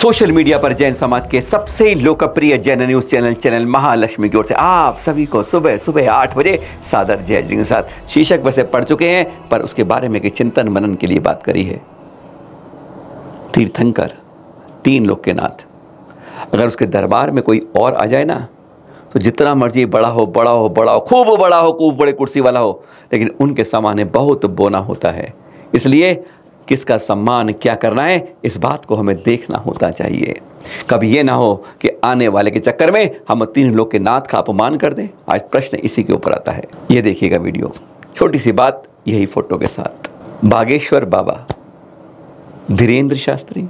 Social media पर जैन समाज के सबसे लोकप्रिय जैन न्यूज चैनल महालक्ष्मी की ओर से आप सभी को सुबह सुबह 8 बजे सादर जय जी के साथ। शीर्षक वैसे पढ़ चुके हैं पर उसके बारे में चिंतन मनन के लिए बात करी है। तीर्थंकर, 3 लोक के नाथ, अगर उसके दरबार में कोई और आ जाए ना तो जितना मर्जी बड़ा हो खूब बड़ा हो, खूब बड़े कुर्सी वाला हो, लेकिन उनके सामने बहुत बोना होता है। इसलिए किसका सम्मान क्या करना है, इस बात को हमें देखना होता चाहिए। कभी ये ना हो कि आने वाले के चक्कर में हम 3 लोग के नाथ का अपमान कर दें। आज प्रश्न इसी के ऊपर आता है। ये देखिएगा वीडियो, छोटी सी बात यही फोटो के साथ। बागेश्वर बाबा धीरेन्द्र शास्त्री,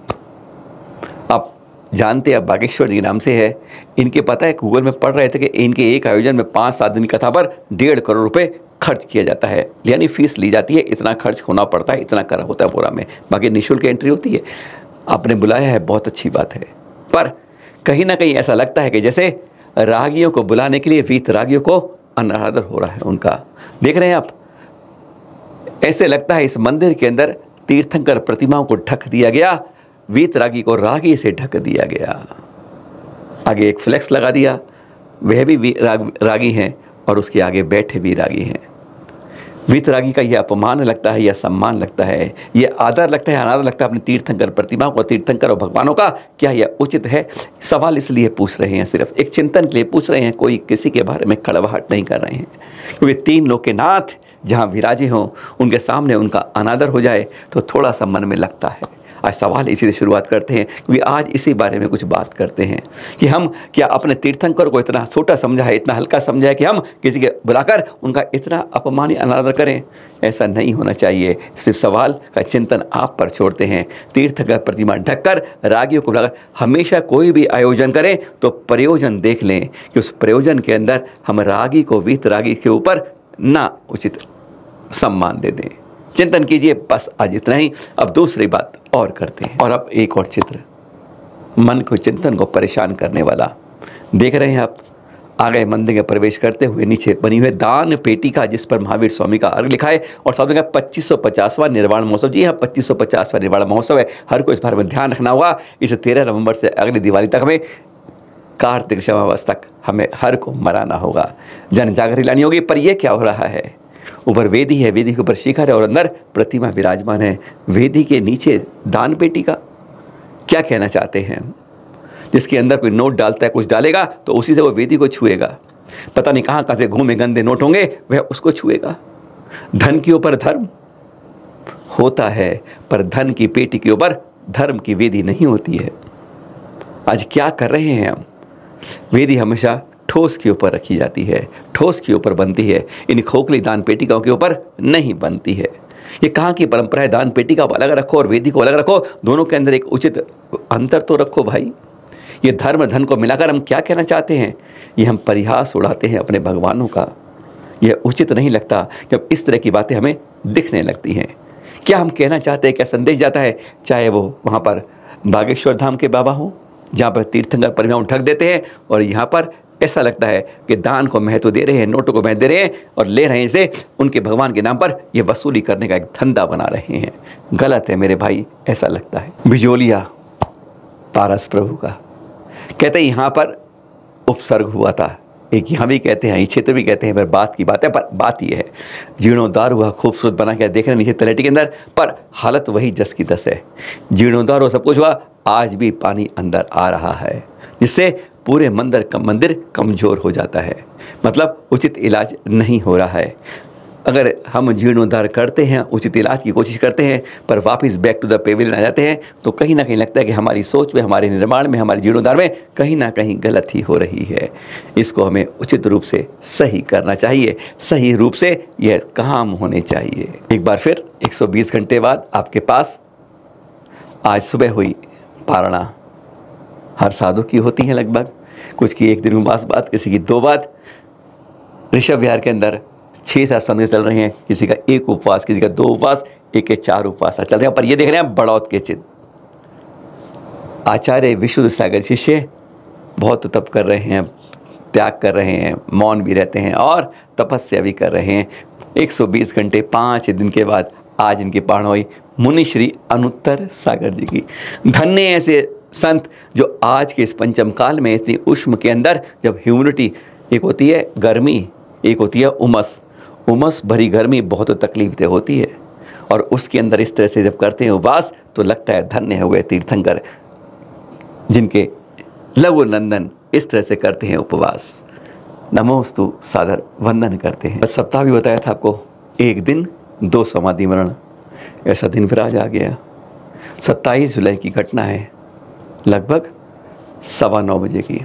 आप जानते हैं, अब बागेश्वर जी नाम से है। इनके पता है, गूगल में पढ़ रहे थे कि इनके एक आयोजन में 5-7 दिन की कथा पर 1.5 करोड़ रुपए खर्च किया जाता है, यानी फीस ली जाती है, इतना खर्च होना पड़ता है, इतना करा होता है पूरा में, बाकी निःशुल्क एंट्री होती है। आपने बुलाया है, बहुत अच्छी बात है, पर कहीं ना कहीं ऐसा लगता है कि जैसे रागियों को बुलाने के लिए वीत रागियों को अनादर हो रहा है उनका। देख रहे हैं आप, ऐसे लगता है इस मंदिर के अंदर तीर्थंकर प्रतिमाओं को ढक दिया गया, वीत रागी को रागी से ढक दिया गया। आगे एक फ्लेक्स लगा दिया, वह भी रागी हैं और उसके आगे बैठे भी रागी हैं। वीतरागी का यह अपमान लगता है, यह सम्मान लगता है, यह आदर लगता है, अनादर लगता है अपने तीर्थंकर प्रतिमाओं को, तीर्थंकर और भगवानों का। क्या यह उचित है? सवाल इसलिए पूछ रहे हैं, सिर्फ एक चिंतन के लिए पूछ रहे हैं, कोई किसी के बारे में कड़वाहट नहीं कर रहे हैं। क्योंकि 3 लोग के नाथ जहाँ विराजे हों, उनके सामने उनका अनादर हो जाए तो थोड़ा सा मन में लगता है। आज सवाल इसी से शुरुआत करते हैं, क्योंकि आज इसी बारे में कुछ बात करते हैं कि हम क्या अपने तीर्थंकर को इतना छोटा समझा है, इतना हल्का समझा है कि हम किसी के बुलाकर उनका इतना अपमान अनादर करें। ऐसा नहीं होना चाहिए। सिर्फ सवाल का चिंतन आप पर छोड़ते हैं। तीर्थंकर प्रतिमा ढककर रागियों को बुलाकर हमेशा कोई भी आयोजन करें तो प्रयोजन देख लें कि उस प्रयोजन के अंदर हम रागी को वीत रागी के ऊपर ना उचित सम्मान दे दें। चिंतन कीजिए, बस आज इतना ही। अब दूसरी बात और करते हैं, और अब एक और चित्र मन को, चिंतन को परेशान करने वाला। देख रहे हैं आप, आ गए मंदिर में प्रवेश करते हुए, नीचे बनी हुई दान पेटी का, जिस पर महावीर स्वामी का अर्घ लिखा है और साथ में 2550वां निर्वाण महोत्सव। जी हाँ, 2550वां निर्वाण महोत्सव है। हर को इस बारे में ध्यान रखना होगा। इसे 13 नवंबर से अगली दिवाली तक हमें, कार्तिक क्षमावास तक हमें हर को मनाना होगा, जन जागृति लानी होगी। पर यह क्या हो रहा है? ऊपर वेदी है, वेदी के ऊपर शिखर है और अंदर प्रतिमा विराजमान है। वेदी के नीचे दान पेटी का क्या कहना चाहते हैं? जिसके अंदर कोई नोट डालता है, कुछ डालेगा तो उसी से वो वेदी को छुएगा। पता नहीं कहाँ कहाँ से घूमे गंदे नोट होंगे, वह उसको छुएगा। धन के ऊपर धर्म होता है, पर धन की पेटी के ऊपर धर्म की वेदी नहीं होती है। आज क्या कर रहे हैं हम? वेदी हमेशा ठोस के ऊपर रखी जाती है, ठोस के ऊपर बनती है, इन खोखली दान पेटिकाओं के ऊपर नहीं बनती है। ये कहाँ की परंपरा है? दान पेटिका को अलग रखो और वेदी को अलग रखो, दोनों के अंदर एक उचित अंतर तो रखो भाई। ये धर्म धन को मिलाकर हम क्या कहना चाहते हैं? ये हम परिहास उड़ाते हैं अपने भगवानों का। यह उचित नहीं लगता जब इस तरह की बातें हमें दिखने लगती हैं। क्या हम कहना चाहते हैं, क्या संदेश जाता है? चाहे वो वहाँ पर बागेश्वर धाम के बाबा हों, जहाँ पर तीर्थंकर प्रतिमाओं ढक देते हैं, और यहाँ पर ऐसा लगता है कि दान को महत्व दे रहे हैं, नोटों को महत्व दे रहे हैं और ले रहे हैं इसे उनके भगवान के नाम पर, ये वसूली करने का एक धंधा बना रहे हैं। गलत है मेरे भाई, ऐसा लगता है। बिजोलिया पारस प्रभु का कहते हैं यहाँ पर उपसर्ग हुआ था, एक यहाँ भी कहते हैं, इस क्षेत्र भी कहते हैं, पर बात की बात है। पर बात यह है, जीर्णोद्धार हुआ, खूबसूरत बना के देख रहे हैं नीचे तलेटी के अंदर, पर हालत वही जस की तस है। जीर्णोद्धार हो, सब कुछ हुआ, आज भी पानी अंदर आ रहा है, जिससे पूरे मंदिर कमज़ोर हो जाता है। मतलब उचित इलाज नहीं हो रहा है। अगर हम जीर्णोद्धार करते हैं, उचित इलाज की कोशिश करते हैं, पर वापस बैक टू द पेविलियन आ जाते हैं, तो कहीं ना कहीं लगता है कि हमारी सोच में, हमारे निर्माण में, हमारे जीर्णोद्धार में कहीं ना कहीं गलती हो रही है। इसको हमें उचित रूप से सही करना चाहिए, सही रूप से यह काम होने चाहिए। एक बार फिर 120 घंटे बाद आपके पास आज सुबह हुई पारणा। हर साधु की होती हैं लगभग, कुछ की 1 दिन में बात, किसी की 2 बात। ऋषभ विहार के अंदर 6-7 संदेश चल रहे हैं, किसी का 1 उपवास, किसी का 2 उपवास, एक के 4 उपवास चल रहे हैं। पर ये देख रहे हैं बड़ौत के चिन्ह। आचार्य विशुद्ध सागर शिष्य बहुत तप कर रहे हैं, त्याग कर रहे हैं, मौन भी रहते हैं और तपस्या भी कर रहे हैं। 120 घंटे 5 दिन के बाद आज इनकी पारण हुई मुनि श्री अनुत्तर सागर जी की। धन्य ऐसे संत जो आज के इस पंचम काल में इतनी उष्म के अंदर, जब ह्यूमिडिटी, एक होती है गर्मी, एक होती है उमस, उमस भरी गर्मी बहुत तकलीफ दे होती है, और उसके अंदर इस तरह से जब करते हैं उपवास तो लगता है धन्य हुए तीर्थंकर जिनके लघु नंदन इस तरह से करते हैं उपवास। नमोस्तु सादर वंदन करते हैं। सप्ताह भी बताया था आपको, एक दिन 2 समाधि मरण, ऐसा दिन फिर आज आ गया। 27 जुलाई की घटना है, लगभग 9:15 बजे की।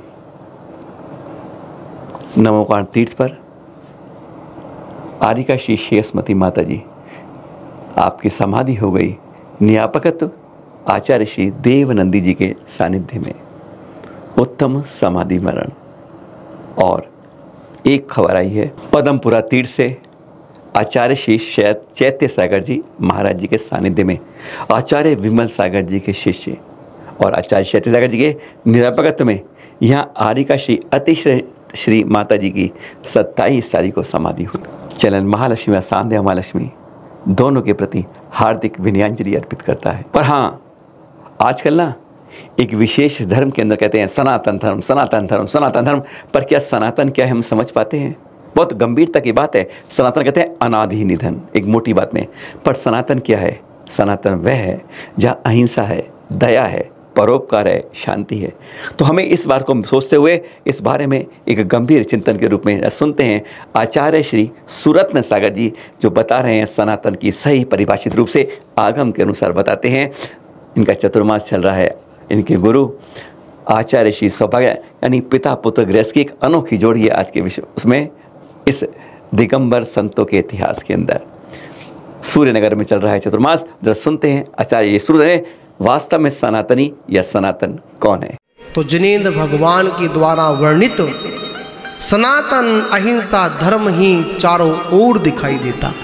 नमोकांड तीर्थ पर आरिका श्री शेषमती माता जी, आपकी समाधि हो गई न्यापकत्व आचार्य श्री देवनंदी जी के सानिध्य में। उत्तम समाधि मरण। और एक खबर आई है पदमपुरा तीर्थ से आचार्य श्री चैत्य सागर जी महाराज जी के सानिध्य में आचार्य विमल सागर जी के शिष्य और आचार्य चैत्य सागर जी के निरापकत्व में यहाँ आरिका श्री अतिश्रेय श्री माता जी की 27 तारीख को समाधि हुई। चलन महालक्ष्मी और सांध्या महालक्ष्मी दोनों के प्रति हार्दिक विनयाञ्जलि अर्पित करता है। पर हाँ, आजकल ना एक विशेष धर्म के अंदर कहते हैं सनातन धर्म, सनातन धर्म, सनातन धर्म। पर क्या सनातन क्या है हम समझ पाते हैं? बहुत गंभीरता की बात है। सनातन कहते हैं अनादि निधन, एक मोटी बात में। पर सनातन क्या है? सनातन वह है जहाँ अहिंसा है, दया है, परोपकार है, शांति है। तो हमें इस बार को सोचते हुए इस बारे में एक गंभीर चिंतन के रूप में सुनते हैं आचार्य श्री सुरत्न सागर जी जो बता रहे हैं सनातन की सही परिभाषित रूप से आगम के अनुसार बताते हैं। इनका चतुर्मास चल रहा है। इनके गुरु आचार्य श्री सौभाग्य यानी पिता पुत्र गृहस्थ की एक अनोखी जोड़ी है आज के विषय उसमें, इस दिगंबर संतों के इतिहास के अंदर। सूर्यनगर में चल रहा है चतुर्मास। जब सुनते हैं आचार्य सूर्य वास्तव में सनातनी या सनातन कौन है। तो जिनेंद्र भगवान के द्वारा वर्णित सनातन अहिंसा धर्म ही चारों ओर दिखाई देता है।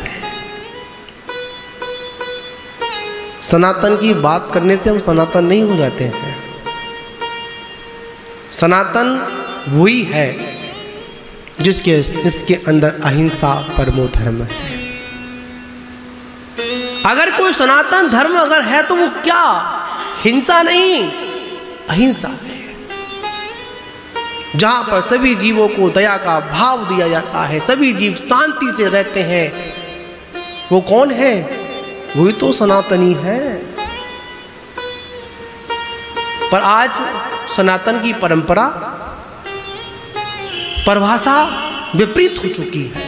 सनातन की बात करने से हम सनातन नहीं हो जाते हैं। सनातन वही है जिसके अंदर अहिंसा परमो धर्म है। अगर कोई सनातन धर्म अगर है तो वो क्या? हिंसा नहीं, अहिंसा है। जहां पर सभी जीवों को दया का भाव दिया जाता है, सभी जीव शांति से रहते हैं, वो कौन है? वही तो सनातनी है। पर आज सनातन की परंपरा परिभाषा विपरीत हो चुकी है।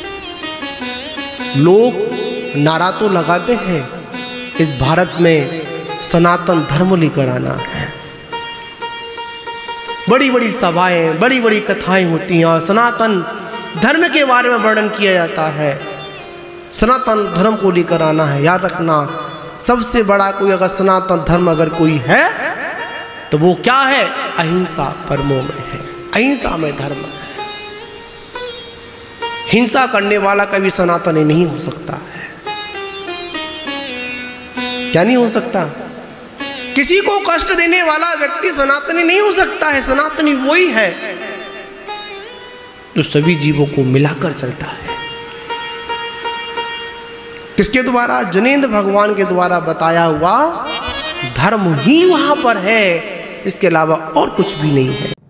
लोग नारा तो लगाते हैं इस भारत में सनातन धर्म लेकर आना है। बड़ी बड़ी सभाएं, बड़ी बड़ी कथाएं होती हैं और सनातन धर्म के बारे में वर्णन किया जाता है। सनातन धर्म को लेकर आना है। याद रखना, सबसे बड़ा कोई अगर सनातन धर्म अगर कोई है तो वो क्या है? अहिंसा परमो में है, अहिंसा में धर्म है। हिंसा करने वाला कभी सनातनी नहीं हो सकता है। क्या नहीं हो सकता? किसी को कष्ट देने वाला व्यक्ति सनातनी नहीं हो सकता है। सनातनी वही है जो सभी जीवों को मिलाकर चलता है। किसके द्वारा? जिनेंद्र भगवान के द्वारा बताया हुआ धर्म ही वहां पर है, इसके अलावा और कुछ भी नहीं है।